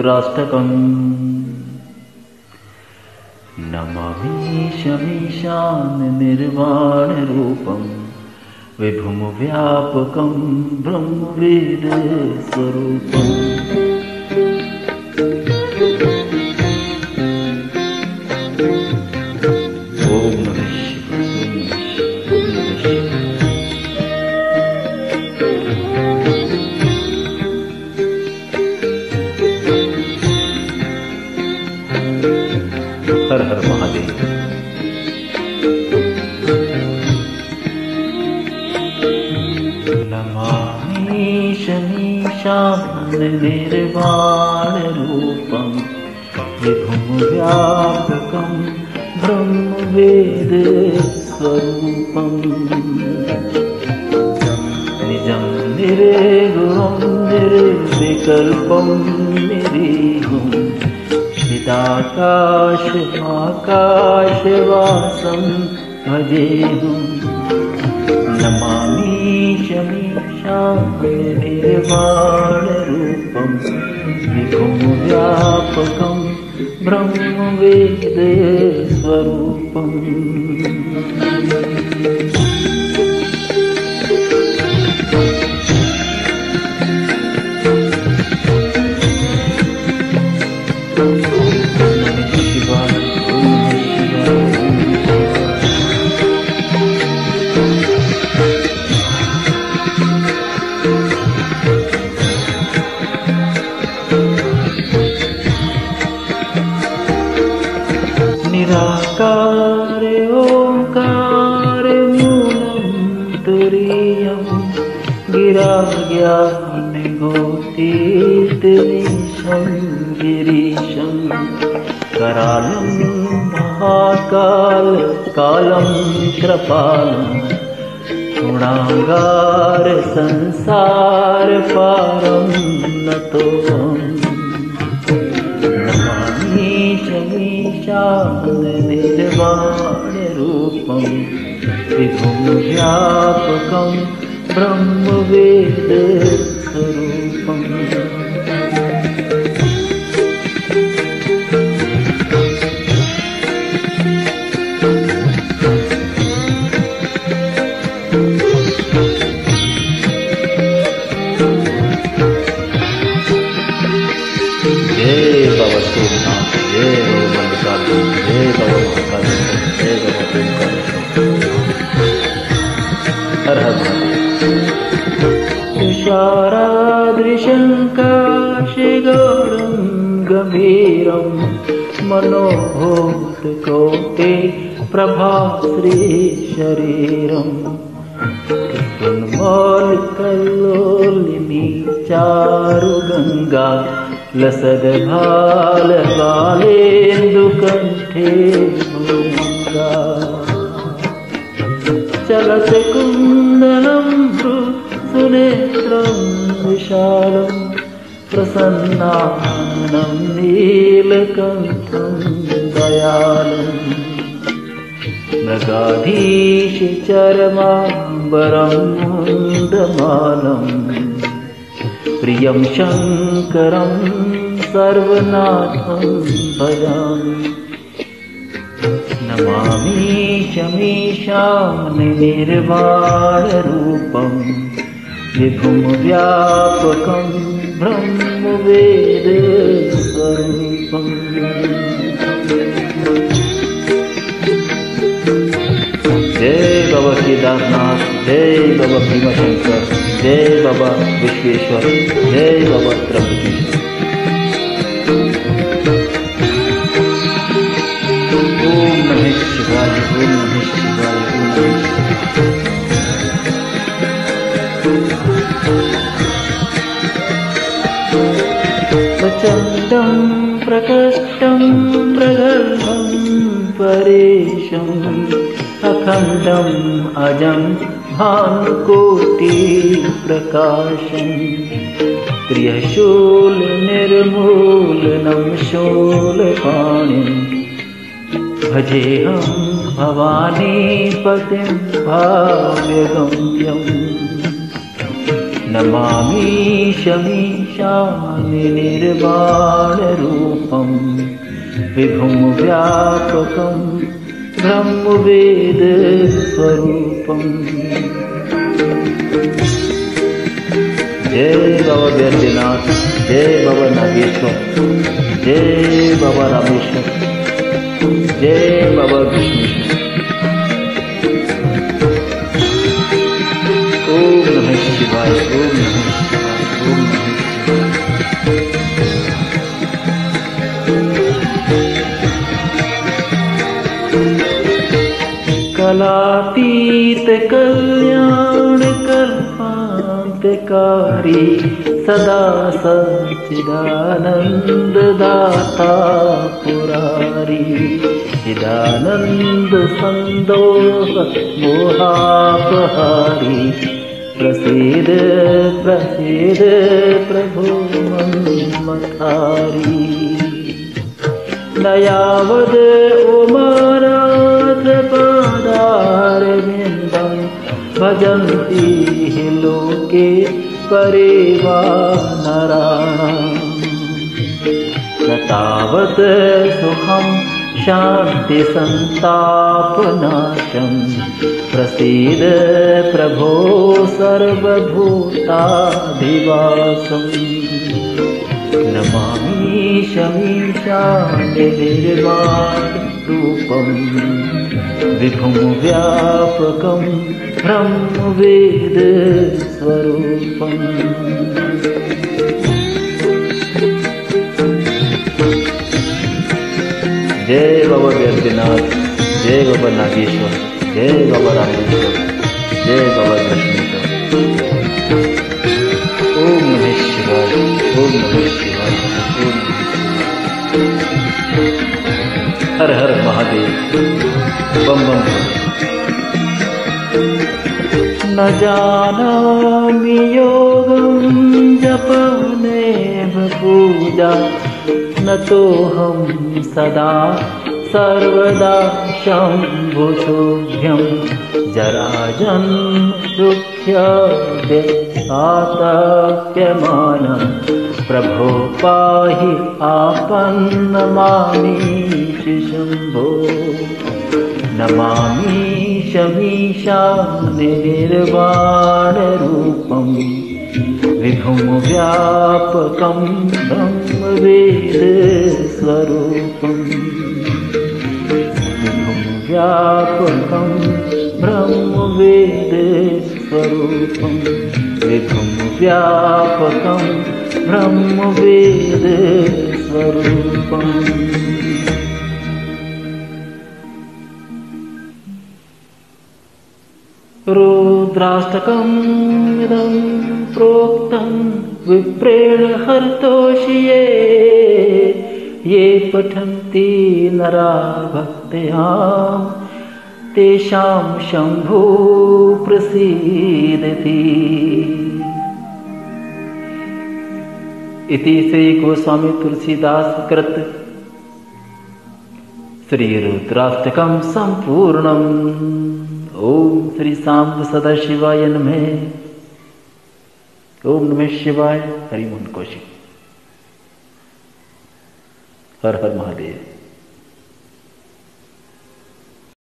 रुद्राष्टकम्। नमामीशमीशान निर्वाणरूपं विभुं व्यापकं ब्रह्मवेद स्वरूपम्। ओम नमः शिवाय। हर हर महादेव। नमामीशमीशान निर्वाणरूपं विभुं व्यापकं ब्रह्मवेद स्वरूपम्। निजं निर्गुणं निर्विकल्पं निरीहं चिदाकाशमाकाशवासं भजेऽहम्। नमामीशमीशान निर्वाणरूपं विभुं व्यापकं ब्रह्मवेद स्वरूपम्। निराकार ओंकार मूलं तुरीयं गिरा ज्ञान गोतीर्थमीशं गिरीशं करालं महाकाल कालं कृपालं गुणागार संसार पारं नतोऽहम्। नमामीशमीशान निर्वाणरूपं विभुं व्यापकं ब्रह्मवेद स्वरूपम्। जय बाबा सोमनाथ, जय बाबा मल्लिकार्जुन, जय बाबा महाकालेश्वर, जय बाबा ओंकारेश्वर। हर हर तुषारादृशं काशिगौरं गंभीरं मनोभूतकोटे प्रभाश्रीशरीरं कृष्णमौलिकल्लोलिनी चारुगंगा लसद्भालबालेन्दुकण्ठे भृङ्गा चलते कुन्दलं सुनेत्रं विशालं प्रसन्नाननं नीलकण्ठं दयालम्। मृगाधीशचरमाम्बरं मुण्डमालं प्रियं शङ्करं सर्वनाथं भजामि। नमामीशमीशान निर्वाणरूपं विभुं व्यापकं ब्रह्मवेद स्वरूपम्। जय बाबा केदारनाथ, जय बाबा भीमाशंकर, जय बाबा विश्वेश्वर, जय बाबा त्र्यंबकेश्वर। ओम नमः शिवाय, ओम नमः शिवाय, ओम नमः शिवाय। प्रचंडं प्रकष्टं प्रगल्भं परेशम् अखंडम् अजं भानुकोटिप्रकाशम् प्रियशूलनिर्मूलनं शूलपाणिं भजेऽहं भवानीपतिं भाव्यगम्यम्। नमामीशमीशानि निर्वाणरूपं विभुं व्यापकं ब्रह्मवेदस्वरूपम्। जय बाबा बैद्यनाथ, जय बाबा नागेश्वर, जय बाबा रामेश्वर, जय बाबा विष्णेश्वर। ओम नमः शिवाय, ओम नमः शिवाय, ओम नमः शिवाय। कलातीत कल्याण कल्पांतकारी सदा सच्चिदानंद दाता पुरारी। चिदानंद संदोह मोहापहारी। प्रसीद प्रसीद प्रभु मन्मथारी। नयावद उमानाथ पादारविन्दं भजन्ति हि लोके परिवानराणाम्। न तावत् सुखं शान्ति संतापनाशं। प्रसीद प्रभो सर्वभूताधिवासम्। नमामीशमीशानि निर्वाणरूपं विभुं व्यापकं ब्रह्मवेदस्वरूपम्। जय बाबा बैद्यनाथ, जय बाबा नागेश्वर, जय बाबा रामेश्वर, जय बाबा कृष्णेश्वर। ओम नमः शिवाय, ओम नमः शिवाय, ओम नमः शिवाय। हर हर महादेव, बम बम। न जानामि योगं जपनेव पूजा। न तोऽहं सदा सर्वदा शम्भुशोभ्यं। जराजन्म दुःख्याताप्यमानं। प्रभो पाहि आपन्नमामीश शम्भो। नमामीशमीशानि निर्वाणरूपं विभुं व्यापकं ब्रह्मवेदस्वरूपम्। विभुं व्यापकं ब्रह्मवेदस्वरूपम्। विभुं व्यापकं ब्रह्मवेदस्वरूपम्। रुद्राष्टकम् इदं प्रोक्तं विप्रेण हर्तोषिये। ये पठन्ति नरा भक्त्या तेषां शम्भो प्रसीदति। इति श्री गोस्वामी तुलसीदास कृत श्री रुद्राष्टकम् संपूर्णम्। ओम श्री सांब सदाशिवाय नमः। ओम नमः शिवाय। हरि मोहन कौशिक। हर हर महादेव।